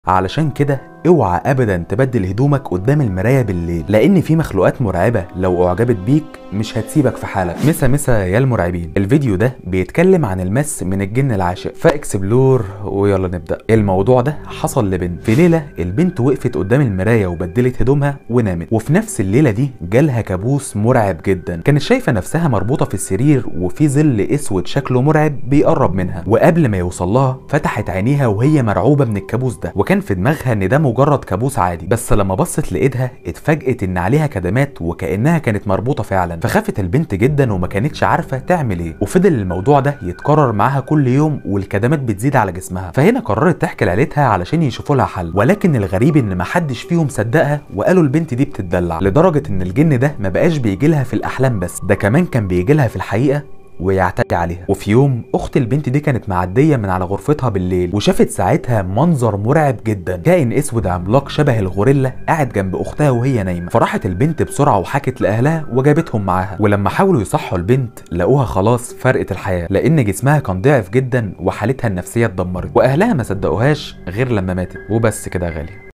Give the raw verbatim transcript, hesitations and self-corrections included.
علشان كده اوعى ابدا تبدل هدومك قدام المرايه بالليل، لان في مخلوقات مرعبه لو اعجبت بيك مش هتسيبك في حالك. مسا مسا يا المرعبين. الفيديو ده بيتكلم عن المس من الجن العاشق، فاكسبلور ويلا نبدا. الموضوع ده حصل لبنت. في ليله البنت وقفت قدام المرايه وبدلت هدومها ونامت، وفي نفس الليله دي جالها كابوس مرعب جدا. كانت شايفه نفسها مربوطه في السرير وفي ظل اسود شكله مرعب بيقرب منها، وقبل ما يوصل لها فتحت عينيها وهي مرعوبه من الكابوس ده، وكان في دماغها ان ده مجرد كابوس عادي. بس لما بصت لايدها اتفاجئت ان عليها كدمات وكانها كانت مربوطه فعلا، فخافت البنت جدا وما كانتش عارفه تعمل ايه. وفضل الموضوع ده يتكرر معاها كل يوم والكدمات بتزيد على جسمها. فهنا قررت تحكي لعيلتها علشان يشوفوا لها حل، ولكن الغريب ان ما حدش فيهم صدقها وقالوا البنت دي بتدلع، لدرجه ان الجن ده ما بقاش بيجي لها في الاحلام بس، ده كمان كان بيجي لها في الحقيقه ويعتدي عليها. وفي يوم اخت البنت دي كانت معديه من على غرفتها بالليل، وشافت ساعتها منظر مرعب جدا، كائن اسود عملاق شبه الغوريلا قاعد جنب اختها وهي نايمه. فراحت البنت بسرعه وحكت لاهلها وجابتهم معاها، ولما حاولوا يصحوا البنت لقوها خلاص فرقت الحياه، لان جسمها كان ضعف جدا وحالتها النفسيه اتدمرت، واهلها ما صدقوهاش غير لما ماتت. وبس كده يا غالي.